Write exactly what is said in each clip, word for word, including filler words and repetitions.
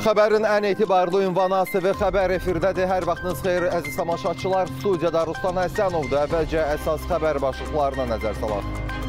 Xəbərin ən etibarlı ünvanı A S V Xəbər efirdədir. Hər vaxtınız xeyir, əziz tamaşaçılar. Studiyada Ruslan Həsənovdur. Əvvəlcə əsas xəbər başlıqlarına nəzər salaq.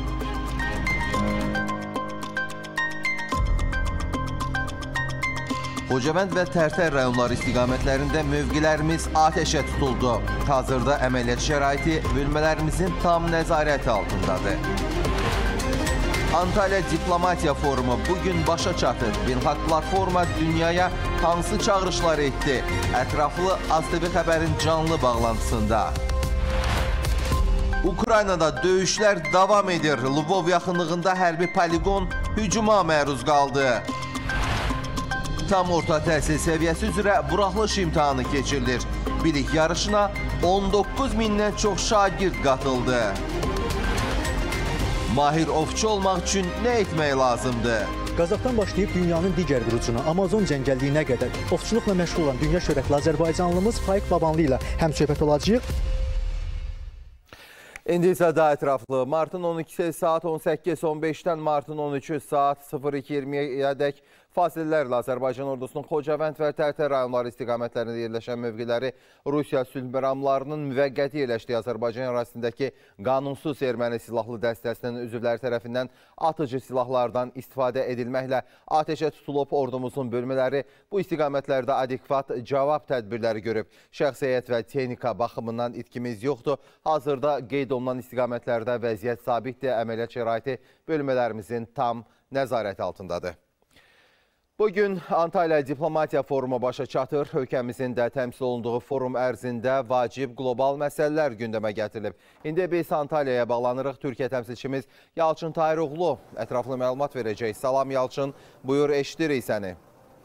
Xocavənd və Tərtər rayonları istiqamətlərində mövqilərimiz atəşə tutuldu. Hazırda əməliyyat şəraiti bölmələrimizin tam nəzarəti altındadır. Antalya Diplomatiya Forumu bugün başa çatır. Beynəlxalq platforma dünyaya hansı çağırışlar etdi? Ətraflı A S V Xəbərin canlı bağlantısında. Ukraynada döyüşlər davam edir. Lvov yaxınlığında hərbi poligon hücuma məruz qaldı. Tam orta təhsil səviyyəsi üzrə buraxılış imtahanı keçirilir. Bilik yarışına on doqquz mindən çox şagird qatıldı. Mahir ovçu olmaq üçün nə etmək lazımdır? Qazaxdan başlayıb dünyanın digər bir ucuna, Amazon cəngəlliyinə qədər ovçuluqla məşğul olan dünya şöhrətli Azərbaycanlımız Faiq Babanlı ilə həmsöhbət olacağıq. İndi isə daha ətraflı. Martın on ikisi saat on səkkiz on beşdən Martın on üçü saat sıfır iki iyirmiyə dək fasilələrlə Azərbaycan ordusunun Xocavənd və Tərtər rayonları istiqamətlərində yerləşən mövqiləri Rusiya sülh məramlarının müvəqqəti yerləşdiyi Azərbaycan ərazisindəki qanunsuz erməni silahlı dəstəsinin üzvləri tərəfindən atıcı silahlardan istifadə edilməklə atəşə tutulub. Ordumuzun bölmələri bu istiqamətlərdə adekvat cavab tədbirləri görüb. Şəxsiyyət və texnika baxımından itkimiz yoxdur. Hazırda qeyd olunan istiqamətlərdə vəziyyət sabitdir. Əməliyyat şəraiti bölmələrimizin tam nəzarəti altındadır. Bugün Antalya Diplomatiya Forumu başa çatır. Ölkəmizin də təmsil olunduğu forum ərzində vacib qlobal məsələlər gündəmə gətirilib. İndi biz Antalyaya bağlanırıq. Türkiyə təmsilçimiz Yalçın Tayiroğlu ətraflı məlumat verəcək. Salam Yalçın, buyur, eşidirik səni.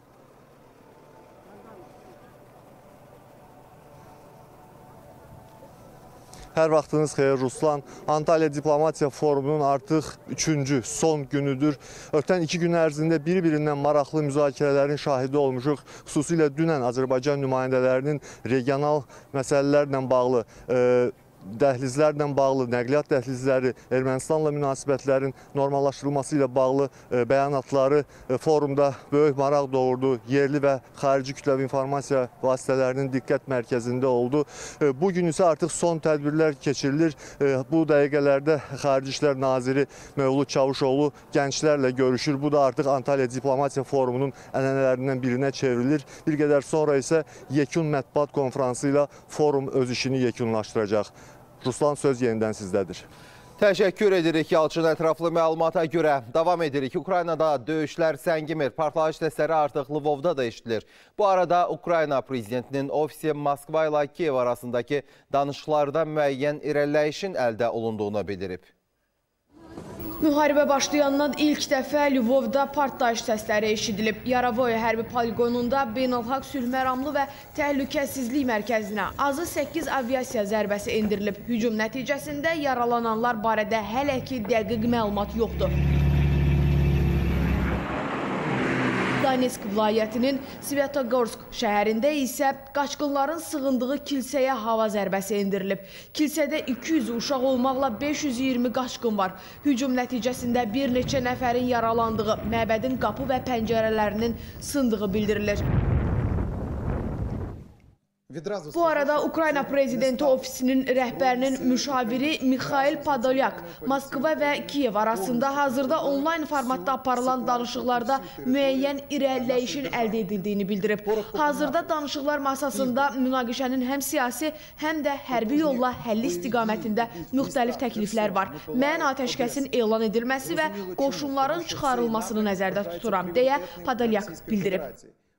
Hər vaxtınız xeyir Ruslan. Antalya Diplomatiya Forumunun artıq üçüncü, son günüdür. Ötən iki gün ərzində bir-birindən maraqlı müzakirələrin şahidi olmuşuq. Xüsusilə dünən Azərbaycan nümayəndələrinin regional məsələlərlə bağlı e, dəhlizlərlə bağlı, nəqliyyat dəhlizləri, Ermənistanla münasibətlərin normallaşdırılması ilə bağlı e, bəyanatları e, forumda böyük maraq doğurdu. Yerli və xarici kütləvi informasiya vasitələrinin diqqət mərkəzində oldu. E, bugün isə artıq son tədbirlər keçirilir. E, bu dəqiqələrdə Xarici İşlər Naziri Mövlud Çavuşoğlu gənclərlə görüşür. Bu da artıq Antalya Diplomatiya Forumunun ənənələrindən birinə çevrilir. Bir qədər sonra isə yekun mətbuat konfransı ilə forum öz işini yekunlaşdıracaq. Ruslan, söz yenidən sizdədir. Təşəkkür edirik Yalçın, ətraflı məlumata görə. Davam edirik. Ukraynada döyüşlər səngimir. Partlayış səsləri artıq Lvovda da eşidilir. Bu arada Ukrayna prezidentinin ofisi Moskva ilə Kiyev arasındakı danışıqlarda müəyyən irəliləyişin əldə olunduğunu bildirib. Müharibə başlayandan ilk dəfə Lvovda partlayış səsləri eşidilib. Yaravoy hərbi poligonunda beynəlxalq sülh məramlı və təhlükəsizlik mərkəzinə azı səkkiz aviasiya zərbəsi endirilib. Hücum nəticəsində yaralananlar barədə hələ ki dəqiq məlumat yoxdur. Donetsk vilayətinin Svetogorsk şəhərində isə qaçqınların sığındığı kilsəyə hava zərbəsi endirilib. Kilsədə iki yüz uşaq olmaqla beş yüz iyirmi qaçqın var. Hücum nəticəsində bir neçə nəfərin yaralandığı, məbədin qapı və pəncərələrinin sındığı bildirilir. Bu arada Ukrayna prezidenti ofisinin rəhbərinin müşaviri Mikhail Podolyak Moskva və Kiyev arasında hazırda onlayn formatda aparılan danışıqlarda müəyyən irəliləyişin əldə edildiyini bildirib. Hazırda danışıqlar masasında münaqişənin həm siyasi, həm də hərbi yolla həlli istiqamətində müxtəlif təkliflər var. Mən atəşkəsin elan edilməsi və qoşunların çıxarılmasını nəzərdə tuturam, deyə Podolyak bildirib.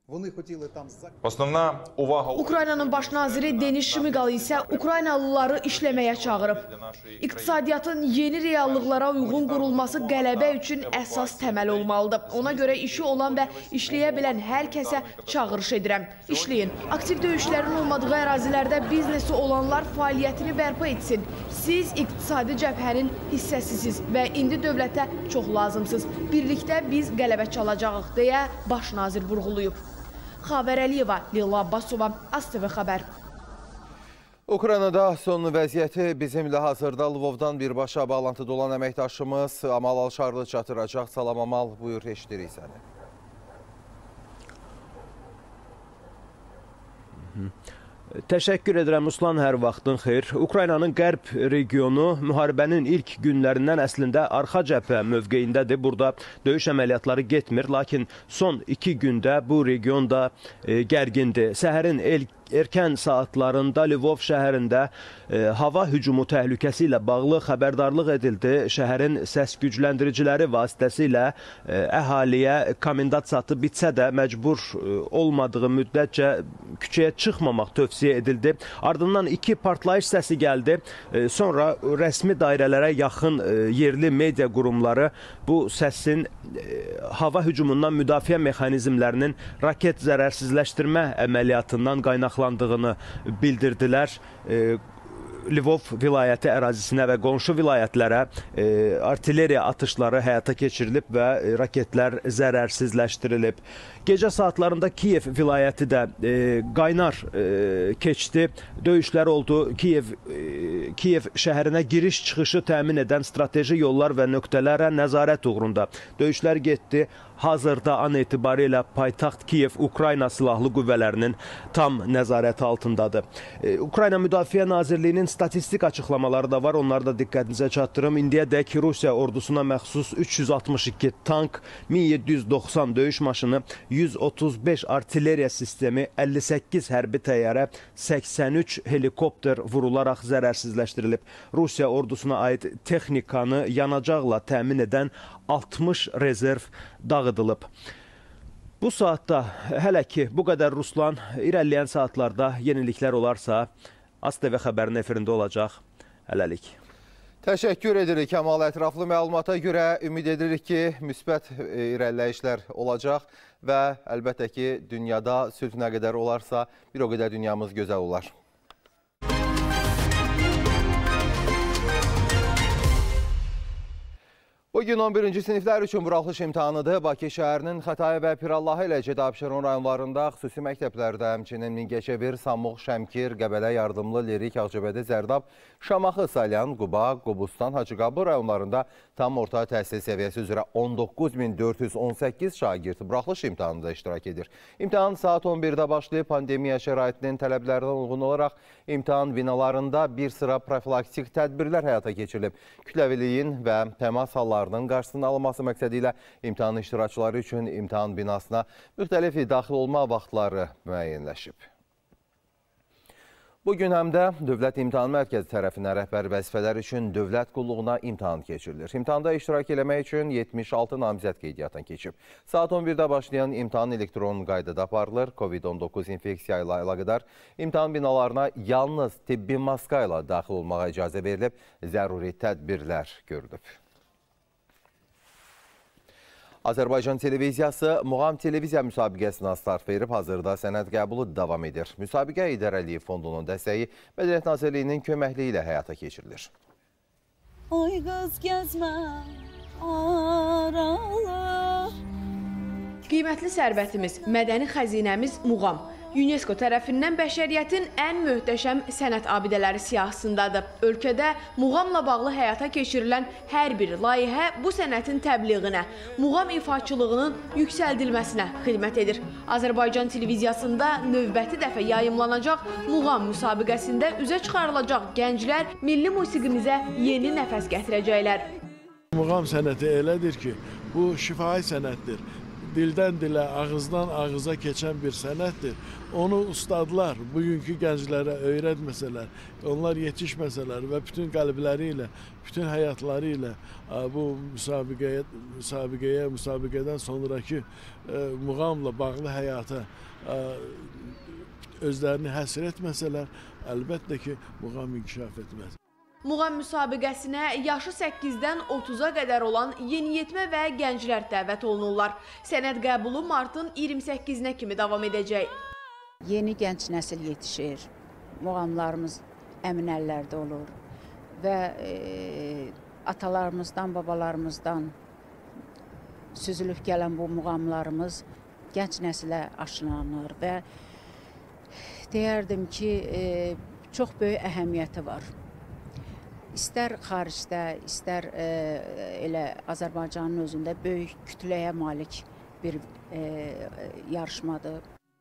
Ukraynanın baş naziri Denis Şmigal isə Ukraynalıları işləməyə çağırıb. İqtisadiyyatın yeni reallıqlara uyğun qurulması qələbə üçün əsas təməl olmalıdır. Ona görə işi olan və işləyə bilən hər kəsə çağırış edirəm. İşləyin. Aktiv döyüşlərin olmadığı ərazilərdə biznesi olanlar fəaliyyətini bərpa etsin. Siz iqtisadi cəbhənin hissəsisiz və indi dövlətə çox lazımsınız. Birlikdə biz qələbə çalacağıq, deyə baş nazir vurğulayıb. Xavər Əliyeva, Leyla Abbasova, A S V Xəbər. Ukraynada son vəziyyəti bizimlə hazırda Lvovdan birbaşa bağlantıda olan əməkdaşımız Amal Alşarlı çatdıracaq. Salam Amal, buyur, eşidirik səni. Təşəkkür edirəm Ruslan, hər vaxtın xeyir. Ukraynanın qərb regionu müharibənin ilk günlərindən əslində arxa cəbhə mövqeyindədir. Burada döyüş əməliyyatları getmir, lakin son iki gündə bu region da e, gərgindir. Səhərin ilk erkən saatlarında Lvov şəhərində e, hava hücumu təhlükəsi ilə bağlı xəbərdarlıq edildi. Şəhərin səs gücləndiriciləri vasitəsilə e, əhaliyə komendant saatı bitsə də məcbur e, olmadığı müddətcə küçəyə çıxmamaq tövsiyə edildi. Ardından iki partlayış səsi gəldi. E, sonra rəsmi dairələrə yaxın e, yerli media qurumları bu səsin e, hava hücumundan müdafiə mexanizmlərinin raket zərərsizləşdirmə əməliyyatından qaynaqlandı landığını bildirdilər. E, Lvov vilayəti ərazisinə və qonşu vilayətlərə e, artilleriya atışları həyata keçirilib və e, raketlər zərərsizləşdirilib. Gecə saatlarında Kiyev vilayəti də e, qaynar e, keçdi. Döyüşlər oldu. Kiyev, e, Kiyev şəhərinə giriş-çıxışı təmin edən strateji yollar və nöqtələrə nəzarət uğrunda döyüşlər getdi. Hazırda an etibarilə paytaxt Kiyev Ukrayna Silahlı Qüvvələrinin tam nəzarəti altındadır. E, Ukrayna Müdafiə Nazirliyinin statistik açıqlamaları da var. Onları da diqqətinizə çatdırım. İndiyədək Rusiya ordusuna məxsus üç yüz altmış iki tank, min yeddi yüz doxsan döyüş maşını, yüz otuz beş artilleriya sistemi, əlli səkkiz hərbi təyyarə, səksən üç helikopter vurularaq zərərsizləşdirilib. Rusiya ordusuna aid texnikanı yanacaqla təmin edən altmış rezerv dağıdılıb. Bu saatda hələ ki bu qədər Ruslan, irəliləyən saatlarda yeniliklər olarsa A S T V xəbərin efirində olacaq. Hələlik. Təşəkkür edirik Kəmal. Ətraflı məlumata görə ümid edirik ki, müsbət irəliləyişlər olacaq və əlbəttə ki, dünyada sülh nə qədər olarsa, bir o qədər dünyamız gözəl olar. Bugün on birinci siniflər üçün buraxılış imtahanıdır. Bakı şəhərinin Xətai və Pirallahı, Eləcədə, Abşeron rayonlarında xüsusi məktəblərdə, həmçinin Mingəçevir, Samux, Şəmkir, Qəbələ, Yardımlı, Lirik, Ağcabədi, Zərdab, Şamaxı, Salyan, Quba, Qobustan, Hacıqabı rayonlarında tam orta təhsil səviyyəsi üzrə on doqquz min dörd yüz on səkkiz şagird buraxılış imtahanında iştirak edir. İmtahan saat on birdə başlayıb, pandemiya şəraitinin tələblərinə uyğun olaraq imtahan binalarında bir sıra profilaktik tədbirlər həyata keçirilib. Kütləviliyin və təmas hallarının qarşısının alınması məqsədi ilə imtahan iştirakçıları üçün imtahan binasına müxtəlif daxil olma vaxtları müəyyənləşib. Bugün həm də Dövlət İmtahan Mərkəzi tərəfindən rəhbər vəzifələr üçün dövlət qulluğuna imtahan keçirilir. İmtahanda iştirak eləmək üçün yetmiş altı namizəd qeydiyyatdan keçib. Saat on birdə başlayan imtahan elektron qaydada aparılır. Covid on doqquz infeksiya ilə əlaqədar imtahan binalarına yalnız tibbi maska ilə daxil olmağa icazə verilib, zəruri tədbirlər görülüb. Azərbaycan televiziyası Muğam televiziya müsabiqəsinə start verib, hazırda sənəd qəbulu davam edir. Müsabiqə İdarəliyi Fondunun dəstəyi Mədəniyyət Nazirliyinin köməkliyi ilə həyata keçirilir. Oy qız gəzmə, aralar. Qiymətli sərvətimiz, mədəni xəzinəmiz Muğam. UNESCO tərəfindən bəşəriyyətin ən möhtəşəm sənət abidələri siyahısındadır. Ölkədə muğamla bağlı həyata keçirilən hər bir layihə bu sənətin təbliğinə, muğam ifaçılığının yüksəldilməsinə xidmət edir. Azərbaycan televiziyasında növbəti dəfə yayımlanacaq muğam müsabiqəsində üzə çıxarılacaq gənclər milli musiqimizə yeni nəfəs gətirəcəklər. Muğam sənəti elədir ki, bu şifahi sənətdir. Dildən dilə, ağızdan ağıza keçən bir sənətdir. Onu ustadlar bugünkü gənclərə öyrətməsələr, onlar yetişməsələr və bütün qəlbləri ilə, bütün həyatları ilə bu müsabiqəyə, müsabiqəyə, müsabiqədən sonraki muğamla bağlı həyata özlərini həsr etməsələr, əlbəttə ki, muğam inkişaf etməz. Muğam müsabiqəsinə yaşı səkkizdən otuza qədər olan yeniyetmə və gənclər dəvət olunurlar. Sənəd qəbulu martın iyirmi səkkizinə kimi davam edəcək. Yeni gənc nəsil yetişir, muğamlarımız əmin əllərdə olur və e, atalarımızdan, babalarımızdan süzülüb gələn bu muğamlarımız gənc nəsilə aşılanır və deyərdim ki, e, çox böyük əhəmiyyəti var. İstər xaricdə, istər e, elə Azərbaycanın özündə böyük kütləyə malik bir e, yarışmadır.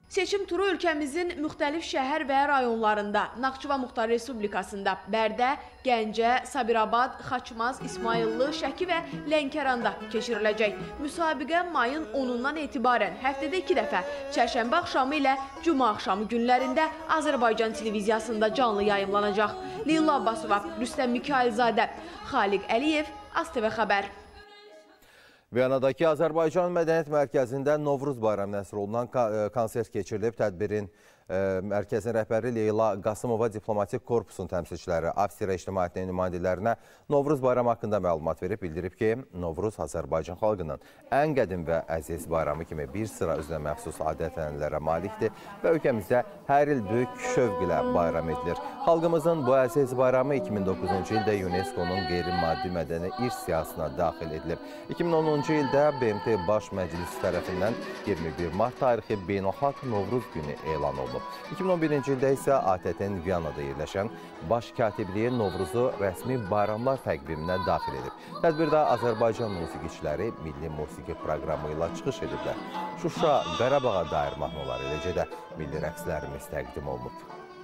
Seçim turu ölkəmizin müxtəlif şəhər və rayonlarında, Naxçıvan Muxtar Respublikasında, Bərdə, Gəncə, Sabirabad, Xaçmaz, İsmayıllı, Şəki və Lənkəranda keçiriləcək. Müsabiqə mayın onundan etibarən həftədə iki dəfə, çərşənbə axşamı ilə cümə axşamı günlərində Azərbaycan televiziyasında canlı yayımlanacaq. Leyla Abbasova, Rüstəm Mikailzadə, Xaliq Əliyev, AZ T V Xəbər. Viyanadakı Azərbaycan Mədəniyyət Mərkəzində Novruz bayramı nəsr olunan konsert keçirilib. Tədbirin mərkəzin rəhbəri Leyla Qasımova diplomatik korpusun təmsilçiləri, Avstriya ictimaiyyətinin nümayəndələrinə Novruz bayramı haqqında məlumat verib, bildirib ki, Novruz Azərbaycan xalqının ən qədim və əziz bayramı kimi bir sıra özünə məxsus adət-ənənələrə malikdir və ölkəmizdə hər il böyük şövq ilə bayram edilir. Xalqımızın bu əziz bayramı iki min doqquzuncu ildə UNESCO-nun qeyri-maddi mədəni irs siyahısına daxil edilib. iki min onuncu ildə B M T Baş Məclisi tərəfindən iyirmi bir mart tarixi Beynəlxalq Novruz günü elan olunub. iki min on birinci ildə isə A T T-nin Viyanada yerləşən Baş Katibliyi Novruzu rəsmi bayramlar təqviminə daxil edib. Tədbirdə Azərbaycan musiqiçiləri milli musiqi proqramı ilə çıxış ediblər. Şuşa, Qarabağa dair mahnılar, eləcə də milli rəqslərimiz təqdim olunub.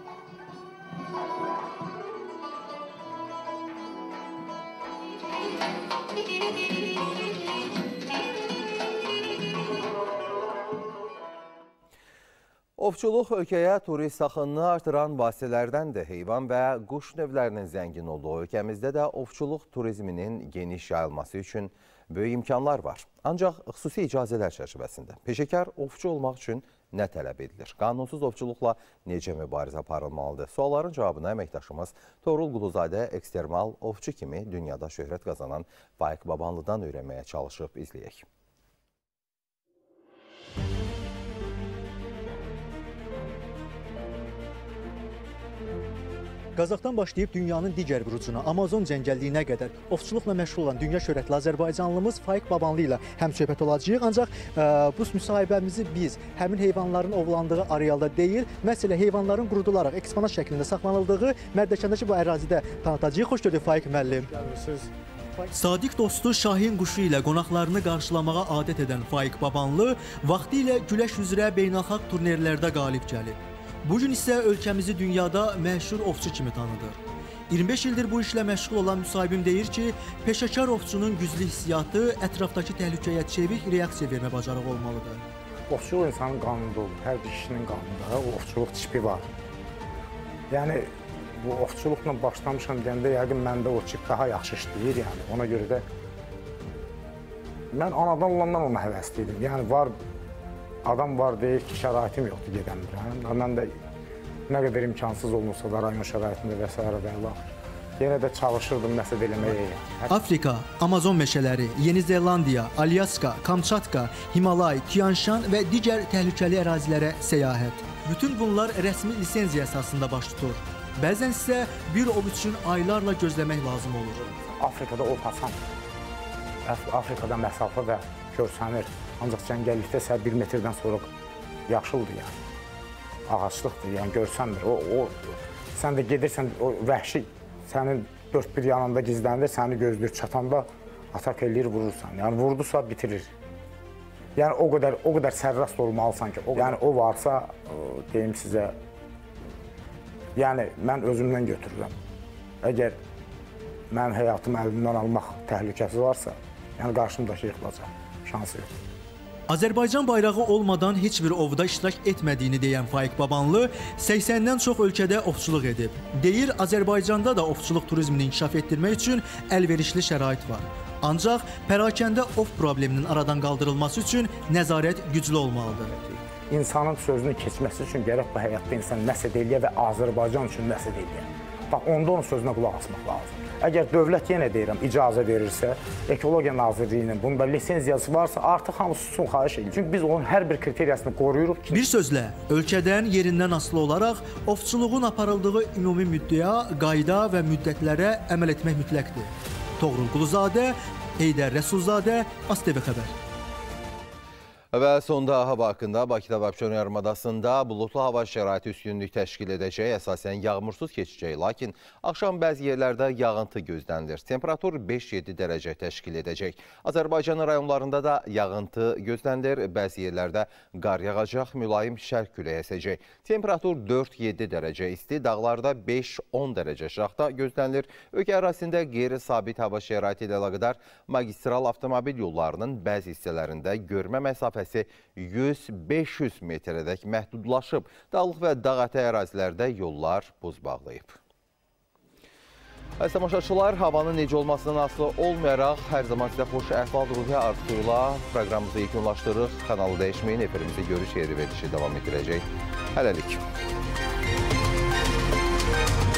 Ovçuluq ölkəyə turist axınını artıran vasitələrdəndir. Heyvan və quş növlərinin zəngin olduğu ölkəmizdə də ovçuluq turizminin geniş yayılması üçün böyük imkanlar var. Ancaq xüsusi icazələr çərçivəsində peşəkar ovçu olmaq üçün nə tələb edilir? Qanunsuz ovçuluqla necə mübarizə aparılmalıdır? Sualların cavabını əməkdaşımız Toğrul Quluzadə ekstremal ovçu kimi dünyada şöhrət qazanan Faiq Babanlıdan öyrənməyə çalışıb, izləyək. Qazaxdan başlayıb dünyanın digər bir ucuna, Amazon cəngəlliyinə qədər ovçuluqla məşğul olan dünya şöhrətli Azərbaycanlımız Faiq Babanlı ilə həmsöhbət olacağıq. Ancaq ə, bu müsahibəmizi biz həmin heyvanların ovlandığı arealda deyil, məhz elə heyvanların qurudularaq eksponat şəklində saxlanıldığı Mərdəkandakı bu ərazidə tanıtacağıq. Xoş gördük Faiq müəllim. Sadiq dostu Şahin quşu ilə qonaqlarını qarşılamağa adət edən Faiq Babanlı vaxtı ilə güləş üzrə beynəlxalq turnirlərdə qalib gəlib. Bugün isə ölkəmizi dünyada məşhur ovçu kimi tanıdır. iyirmi beş ildir bu işlə məşğul olan müsahibim deyir ki, peşəkar ovçunun güclü hissiyatı ətrafdakı təhlükəyə çevik reaksiya vermə bacarığı olmalıdır. Ovçuluq insanın qanunda olur, hər bir kişinin qanunda o ovçuluq çipi var. Yəni, bu ovçuluqla başlamışam deyəndə yəqin məndə o çip daha yaxşı işləyir, yəni. Ona görə də mən anadan olandan ona həvəsliydim. Yəni, var adam var deyir ki, şəraitim yoxdur, gedəmirəm. Mən də nə qədər imkansız olmuşsa da rayon şəraitində və s. və Allah. Yenə də çalışırdım nəsə eləməyə. Afrika, Amazon meşələri, Yeni Zelandiya, Alyaska, Kamçatka, Himalay, Tianşan və digər təhlükəli ərazilərə səyahət. Bütün bunlar rəsmi lisenziya əsasında baş tutur. Bəzən isə bir ov üçün aylarla gözləmək lazım olur. Afrikada ov hasandır. Afrikada məsafə və görsənir. Ancaq cəngəllikdə isə bir metrdən sonra yaşıldır, yəni. Ağaçlıqdır, yəni görsənmir. O, o, sən də gedirsən, o vəhşi sənin dörd bir yanında gizləndir, səni gözləyir, çatanda atak eləyir, vurursan. Yəni vurdusa bitirir. Yəni o qədər, o qədər sərrast olmalısan ki, o, yəni o varsa, o, deyim sizə, yəni mən özümdən götürürəm. Əgər mənim həyatımı əlimdən almaq təhlükəsi varsa, yəni qarşımdakı yıxılacaq, şansı yox. Azərbaycan bayrağı olmadan heç bir ovda iştirak etmədiyini deyən Faiq Babanlı səksəndən çox ölkədə ovçuluq edib. Deyir, Azərbaycanda da ovçuluq turizmini inkişaf etdirmək üçün əlverişli şərait var. Ancaq pərakəndə ov probleminin aradan qaldırılması üçün nəzarət güclü olmalıdır. İnsanın sözünün keçməsi üçün gərək bu həyatda insan nəsə deyilə və Azərbaycan üçün nəsə deyilə. Bax, onda onun sözünə qulaq asmaq lazım. Əgər dövlət yenə deyirəm, icazə verirsə, Ekologiya Nazirliyinin bunda lisenziyası varsa, artıq hamı susun, xahiş edir. Çünki biz onun hər bir kriteriyasını qoruyuruq ki... Bir sözlə, ölkədən yerindən asılı olaraq ovçuluğun aparıldığı ümumi müddəa, qayda və müddətlərə əməl etmək mütləqdir. Toğrul Quluzadə, Heydər Rəsulzadə, AZ T V Xəbər. Və sonda hava haqqında Bakıda və Abşeron yarımadasında bulutlu hava şəraiti üstünlük təşkil edəcək, əsasən yağmursuz keçəcək, lakin axşam bəzi yerlərdə yağıntı gözlənilir. Temperatur beş yeddi dərəcə təşkil edəcək. Azərbaycan rayonlarında da yağıntı gözlənilir, bəzi yerlərdə qar yağacaq, mülayim şərq küləyi əsəcək. Temperatur dörd yeddi dərəcə isti, dağlarda beş on dərəcə şaxta gözlənilir. Ölkə ərazisində qeyri-sabit hava şəraiti ilə əlaqədar magistral avtomobil yollarının bəzi hissələrində görmə məsafəsi yüz beş yüz metrədək məhdudlaşıb. Dağlıq və dağətə ərazilərdə yollar buz bağlayıb. Əziz tamaşaçılar, havanın necə olmasından asılı olmayaraq hər zaman sizə xoş əhval-ruhiyyə arzusuyla proqramımızı yekunlaşdırırıq. Kanalı dəyişməyin, efirimizi görüş yeri verilişi davam etdirəcək. Hələlik.